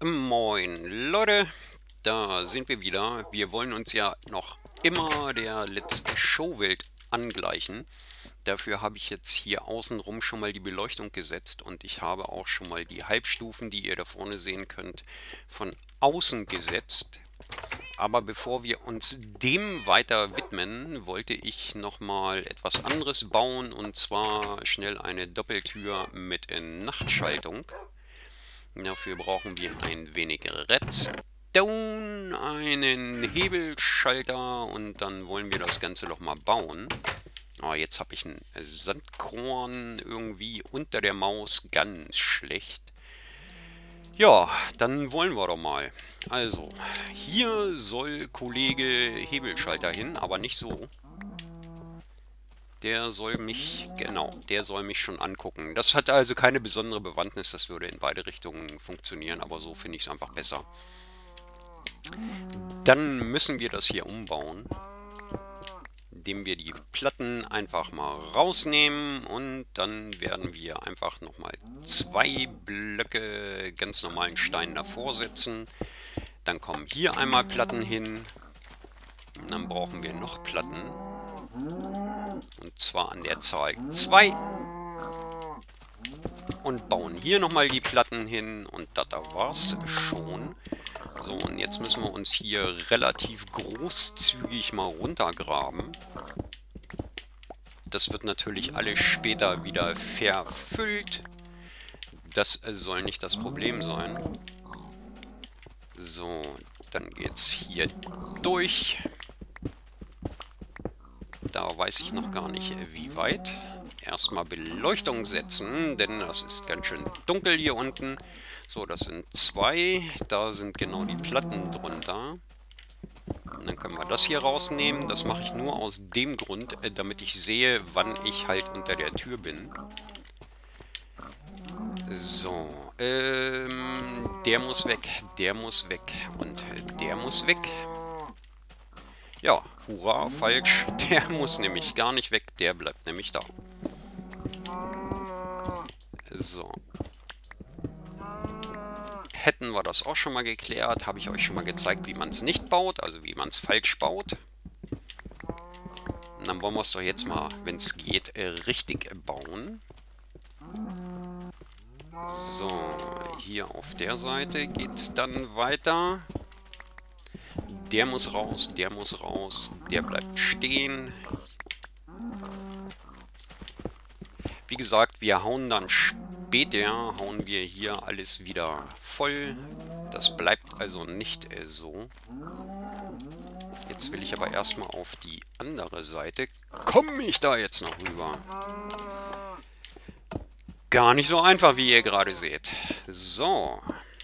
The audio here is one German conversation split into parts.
Moin Leute, da sind wir wieder. Wir wollen uns ja noch immer der Let's Show-Welt angleichen. Dafür habe ich jetzt hier außenrum schon mal die Beleuchtung gesetzt und ich habe auch schon mal die Halbstufen, die ihr da vorne sehen könnt, von außen gesetzt. Aber bevor wir uns dem weiter widmen, wollte ich noch mal etwas anderes bauen, und zwar schnell eine Doppeltür mit Nachtschaltung. Dafür brauchen wir ein wenig Redstone, einen Hebelschalter, und dann wollen wir das Ganze doch mal bauen. Oh, jetzt habe ich ein Sandkorn irgendwie unter der Maus, ganz schlecht. Ja, dann wollen wir doch mal. Also, hier soll Kollege Hebelschalter hin, aber nicht so. Der soll mich, genau, der soll mich schon angucken. Das hat also keine besondere Bewandtnis, das würde in beide Richtungen funktionieren, aber so finde ich es einfach besser. Dann müssen wir das hier umbauen, indem wir die Platten einfach mal rausnehmen, und dann werden wir einfach nochmal 2 Blöcke ganz normalen Stein davor setzen. Dann kommen hier einmal Platten hin, und dann brauchen wir noch Platten. Und zwar an der Zahl 2. Und bauen hier nochmal die Platten hin, und da war's schon. So, und jetzt müssen wir uns hier relativ großzügig mal runtergraben. Das wird natürlich alles später wieder verfüllt. Das soll nicht das Problem sein. So, dann geht's hier durch. Da weiß ich noch gar nicht, wie weit. Erstmal Beleuchtung setzen, denn das ist ganz schön dunkel hier unten. So, das sind 2. Da sind genau die Platten drunter. Und dann können wir das hier rausnehmen. Das mache ich nur aus dem Grund, damit ich sehe, wann ich halt unter der Tür bin. So, der muss weg, der muss weg und der muss weg. Ja, hurra, falsch. Der muss nämlich gar nicht weg, der bleibt nämlich da. So. Hätten wir das auch schon mal geklärt, habe ich euch schon mal gezeigt, wie man es nicht baut, also wie man es falsch baut. Und dann wollen wir es doch jetzt mal, wenn es geht, richtig bauen. So, hier auf der Seite geht es dann weiter. Der muss raus, der bleibt stehen. Wie gesagt, wir hauen dann später, hauen wir hier alles wieder voll. Das bleibt also nicht so. Jetzt will ich aber erstmal auf die andere Seite. Komme ich da jetzt noch rüber? Gar nicht so einfach, wie ihr gerade seht. So.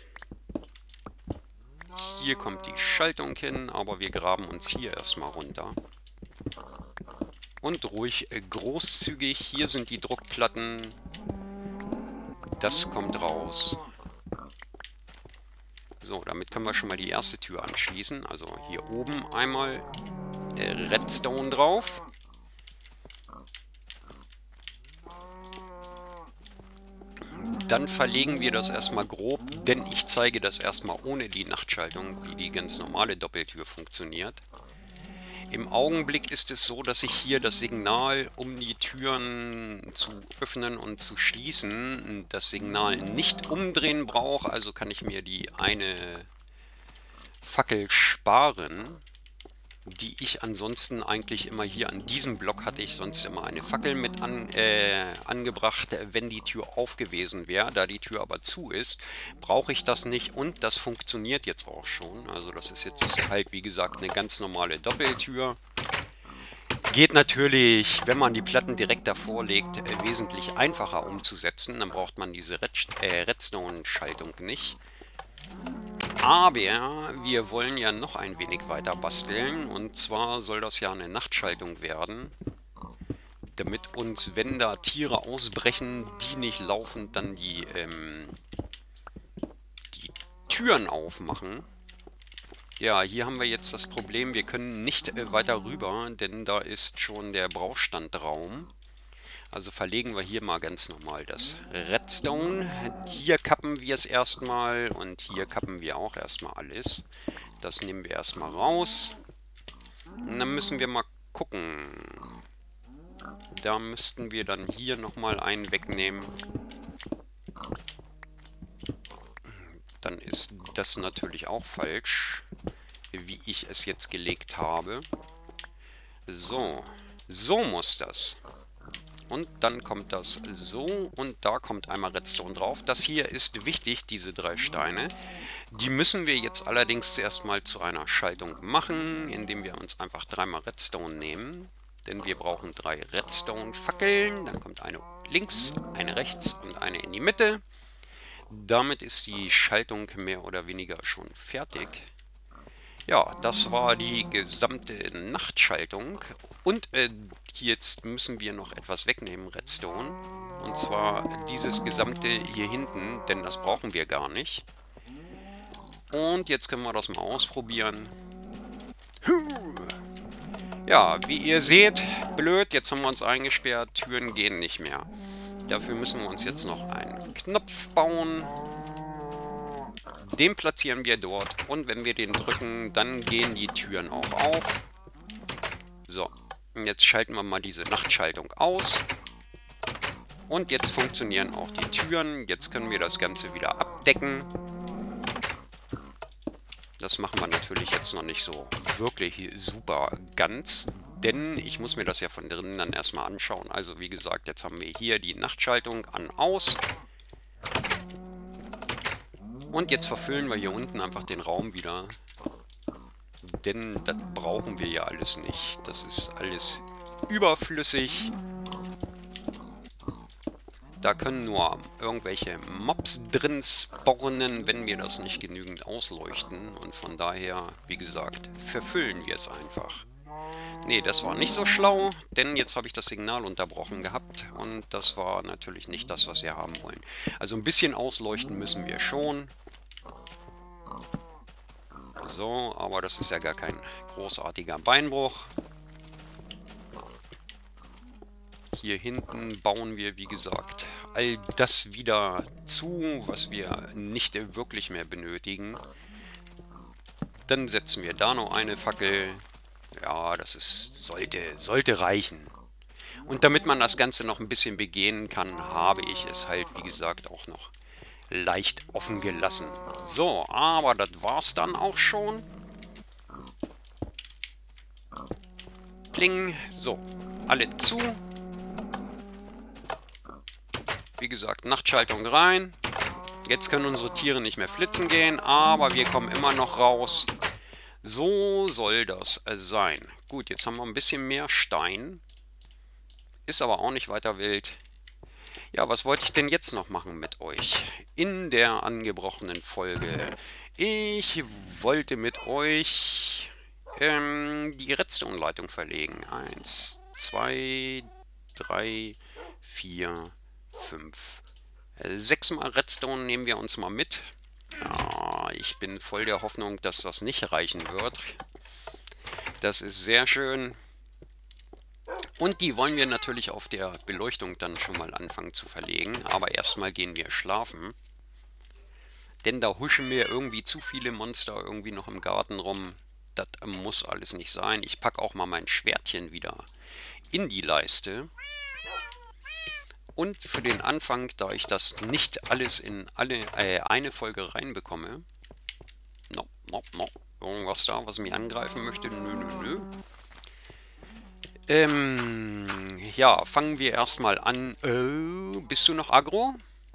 Hier kommt die Schaltung hin, aber wir graben uns hier erstmal runter. Und ruhig großzügig. Hier sind die Druckplatten. Das kommt raus. So, damit können wir schon mal die erste Tür anschließen. Also hier oben einmal Redstone drauf. Dann verlegen wir das erstmal grob, denn ich zeige das erstmal ohne die Nachtschaltung, wie die ganz normale Doppeltür funktioniert. Im Augenblick ist es so, dass ich hier das Signal, um die Türen zu öffnen und zu schließen, das Signal nicht umdrehen brauche. Also kann ich mir die eine Fackel sparen, die ich ansonsten eigentlich immer hier an diesem Block hatte ich sonst immer eine Fackel mit angebracht, wenn die Tür auf gewesen wäre. Da die Tür aber zu ist, brauche ich das nicht, und das funktioniert jetzt auch schon. Also das ist jetzt halt, wie gesagt, eine ganz normale Doppeltür. Geht natürlich, wenn man die Platten direkt davor legt, wesentlich einfacher umzusetzen. Dann braucht man diese Redstone-Schaltung nicht. Aber wir wollen ja noch ein wenig weiter basteln, und zwar soll das ja eine Nachtschaltung werden, damit uns, wenn da Tiere ausbrechen, die nicht laufend dann die Türen aufmachen. Ja, hier haben wir jetzt das Problem, wir können nicht weiter rüber, denn da ist schon der Brauchstandraum. Also verlegen wir hier mal ganz normal das Redstone. Hier kappen wir es erstmal und hier kappen wir auch erstmal alles. Das nehmen wir erstmal raus. Und dann müssen wir mal gucken. Da müssten wir dann hier nochmal einen wegnehmen. Dann ist das natürlich auch falsch, wie ich es jetzt gelegt habe. So, so muss das. Und dann kommt das so und da kommt einmal Redstone drauf. Das hier ist wichtig, diese 3 Steine. Die müssen wir jetzt allerdings erstmal zu einer Schaltung machen, indem wir uns einfach 3-mal Redstone nehmen. Denn wir brauchen 3 Redstone-Fackeln. Dann kommt eine links, eine rechts und eine in die Mitte. Damit ist die Schaltung mehr oder weniger schon fertig. Ja, das war die gesamte Nachtschaltung. Und jetzt müssen wir noch etwas wegnehmen, Redstone. Und zwar dieses gesamte hier hinten, denn das brauchen wir gar nicht. Und jetzt können wir das mal ausprobieren. Ja, wie ihr seht, blöd, jetzt haben wir uns eingesperrt, Türen gehen nicht mehr. Dafür müssen wir uns jetzt noch einen Knopf bauen. Den platzieren wir dort und wenn wir den drücken, dann gehen die Türen auch auf. So, jetzt schalten wir mal diese Nachtschaltung aus. Und jetzt funktionieren auch die Türen. Jetzt können wir das Ganze wieder abdecken. Das machen wir natürlich jetzt noch nicht so wirklich super ganz, denn ich muss mir das ja von drinnen dann erstmal anschauen. Also wie gesagt, jetzt haben wir hier die Nachtschaltung an, aus. Und jetzt verfüllen wir hier unten einfach den Raum wieder, denn das brauchen wir ja alles nicht. Das ist alles überflüssig. Da können nur irgendwelche Mobs drin spawnen, wenn wir das nicht genügend ausleuchten. Und von daher, wie gesagt, verfüllen wir es einfach. Nee, das war nicht so schlau, denn jetzt habe ich das Signal unterbrochen gehabt. Und das war natürlich nicht das, was wir haben wollen. Also ein bisschen ausleuchten müssen wir schon. So, aber das ist ja gar kein großartiger Beinbruch. Hier hinten bauen wir, wie gesagt, all das wieder zu, was wir nicht wirklich mehr benötigen. Dann setzen wir da noch eine Fackel. Ja, das ist, sollte reichen. Und damit man das Ganze noch ein bisschen begehen kann, habe ich es halt, wie gesagt, auch noch leicht offen gelassen. So, aber das war's dann auch schon. Kling. So, alle zu. Wie gesagt, Nachtschaltung rein. Jetzt können unsere Tiere nicht mehr flitzen gehen, aber wir kommen immer noch raus. So soll das sein. Gut, jetzt haben wir ein bisschen mehr Stein. Ist aber auch nicht weiter wild. Ja, was wollte ich denn jetzt noch machen mit euch in der angebrochenen Folge? Ich wollte mit euch die Redstone-Leitung verlegen. 1, 2, 3, 4, 5. 6-mal Redstone nehmen wir uns mal mit. Ja, ich bin voll der Hoffnung, dass das nicht reichen wird. Das ist sehr schön. Und die wollen wir natürlich auf der Beleuchtung dann schon mal anfangen zu verlegen. Aber erstmal gehen wir schlafen. Denn da huschen mir irgendwie zu viele Monster irgendwie noch im Garten rum. Das muss alles nicht sein. Ich packe auch mal mein Schwertchen wieder in die Leiste. Und für den Anfang, da ich das nicht alles in eine Folge reinbekomme. No. Irgendwas da, was mich angreifen möchte? Nö. Ja, fangen wir erstmal an. Bist du noch aggro?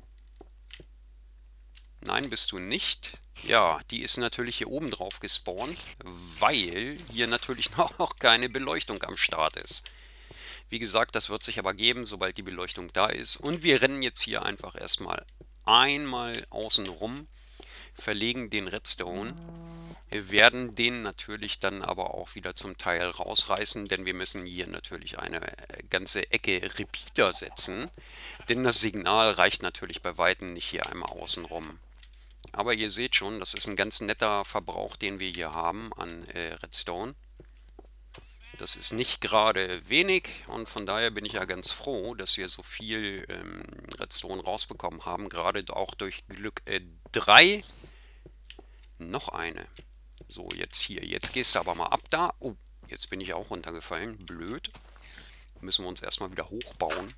Nein, bist du nicht. Ja, die ist natürlich hier oben drauf gespawnt, weil hier natürlich noch keine Beleuchtung am Start ist. Wie gesagt, das wird sich aber geben, sobald die Beleuchtung da ist. Und wir rennen jetzt hier einfach erstmal einmal außen rum, verlegen den Redstone. Wir werden den natürlich dann aber auch wieder zum Teil rausreißen, denn wir müssen hier natürlich eine ganze Ecke Repeater setzen. Denn das Signal reicht natürlich bei Weitem nicht hier einmal außen rum. Aber ihr seht schon, das ist ein ganz netter Verbrauch, den wir hier haben an Redstone. Das ist nicht gerade wenig und von daher bin ich ja ganz froh, dass wir so viel Redstone rausbekommen haben. Gerade auch durch Glück 3. Noch eine. So, jetzt hier. Jetzt gehst du aber mal ab da. Oh, jetzt bin ich auch runtergefallen. Blöd. Müssen wir uns erstmal wieder hochbauen.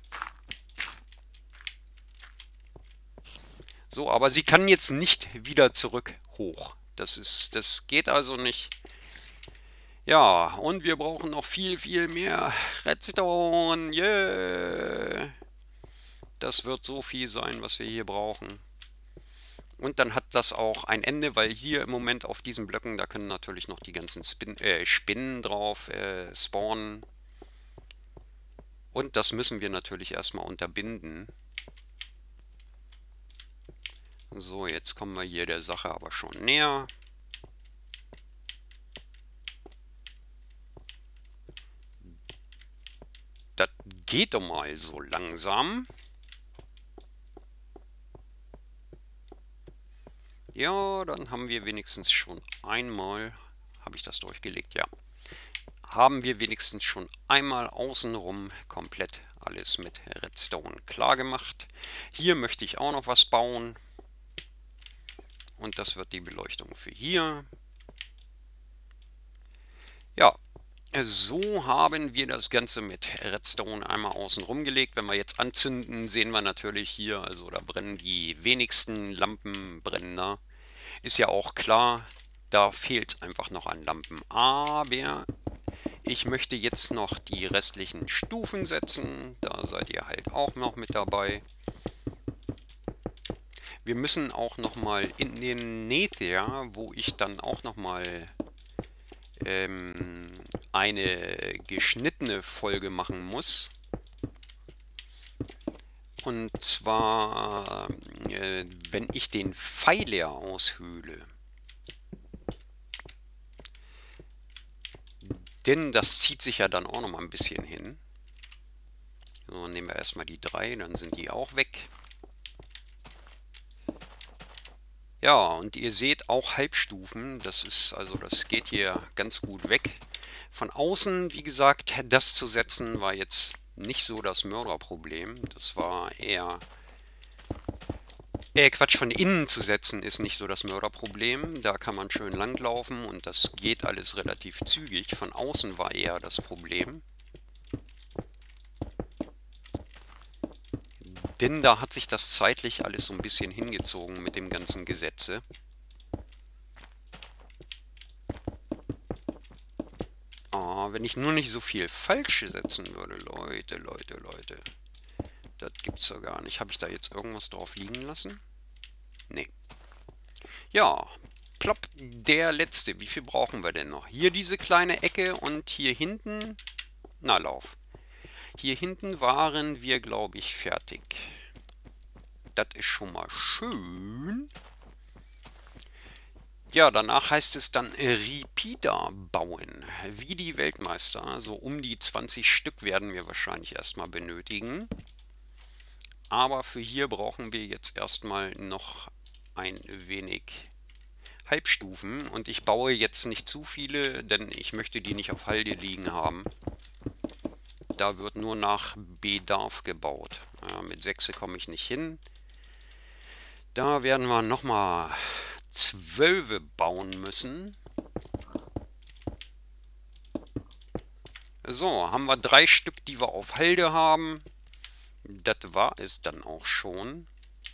So, aber sie kann jetzt nicht wieder zurück hoch. Das geht also nicht. Ja, und wir brauchen noch viel, viel mehr Redstone. Yeah! Das wird so viel sein, was wir hier brauchen. Und dann hat das auch ein Ende, weil hier im Moment auf diesen Blöcken, da können natürlich noch die ganzen Spinnen drauf spawnen. Und das müssen wir natürlich erstmal unterbinden. So, jetzt kommen wir hier der Sache aber schon näher. Das geht doch mal so langsam. Ja, dann haben wir wenigstens schon einmal, habe ich das durchgelegt? Ja. Haben wir wenigstens schon einmal außenrum komplett alles mit Redstone klar gemacht. Hier möchte ich auch noch was bauen. Und das wird die Beleuchtung für hier. Ja, so haben wir das Ganze mit Redstone einmal außen rum gelegt. Wenn wir jetzt anzünden, sehen wir natürlich hier, also da brennen die wenigsten Lampen brennen da. Ist ja auch klar, da fehlt einfach noch an Lampen. Aber ich möchte jetzt noch die restlichen Stufen setzen. Da seid ihr halt auch noch mit dabei. Wir müssen auch nochmal in den Nether, wo ich dann auch nochmal eine geschnittene Folge machen muss. Und zwar, wenn ich den Pfeiler aushöhle. Denn das zieht sich ja dann auch noch mal ein bisschen hin. So, nehmen wir erstmal die 3, dann sind die auch weg. Ja, und ihr seht auch Halbstufen, das geht hier ganz gut weg. Von außen, wie gesagt, das zu setzen war jetzt nicht so das Mörderproblem. Das war eher... Quatsch, von innen zu setzen ist nicht so das Mörderproblem. Da kann man schön langlaufen und das geht alles relativ zügig. Von außen war eher das Problem. Denn da hat sich das zeitlich alles so ein bisschen hingezogen mit dem ganzen Gesetze. Oh, wenn ich nur nicht so viel falsch setzen würde, Leute. Das gibt's ja gar nicht. Habe ich da jetzt irgendwas drauf liegen lassen? Nee. Ja, plopp, der letzte. Wie viel brauchen wir denn noch? Hier diese kleine Ecke und hier hinten... Na, lauf. Hier hinten waren wir, glaube ich, fertig. Das ist schon mal schön. Ja, danach heißt es dann Repeater bauen. Wie die Weltmeister. So um die 20 Stück werden wir wahrscheinlich erstmal benötigen. Aber für hier brauchen wir jetzt erstmal noch ein wenig Halbstufen. Und ich baue jetzt nicht zu viele, denn ich möchte die nicht auf Halde liegen haben. Da wird nur nach Bedarf gebaut. Ja, mit 6 komme ich nicht hin. Da werden wir nochmal 12 bauen müssen. So, haben wir 3 Stück, die wir auf Halde haben. Das war es dann auch schon.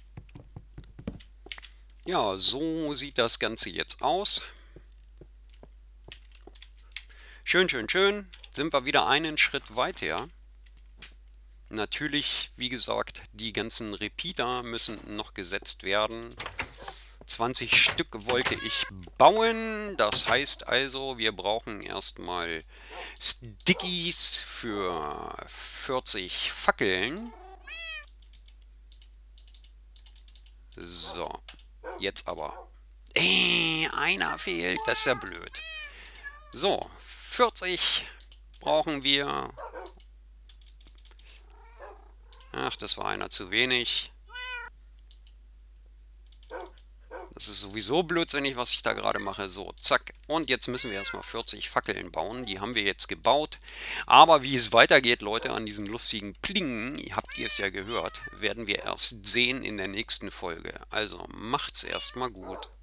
Ja, so sieht das Ganze jetzt aus. Schön, schön, schön. Sind wir wieder einen Schritt weiter. Natürlich, wie gesagt, die ganzen Repeater müssen noch gesetzt werden. 20 Stück wollte ich bauen. Das heißt also, wir brauchen erstmal Stickies für 40 Fackeln. So, jetzt aber. Einer fehlt, das ist ja blöd. So, 40 brauchen wir. Ach, das war einer zu wenig. Das ist sowieso blödsinnig, was ich da gerade mache. So, zack. Und jetzt müssen wir erstmal 40 Fackeln bauen. Die haben wir jetzt gebaut. Aber wie es weitergeht, Leute, an diesem lustigen Pling, habt ihr es ja gehört, werden wir erst sehen in der nächsten Folge. Also macht's erstmal gut.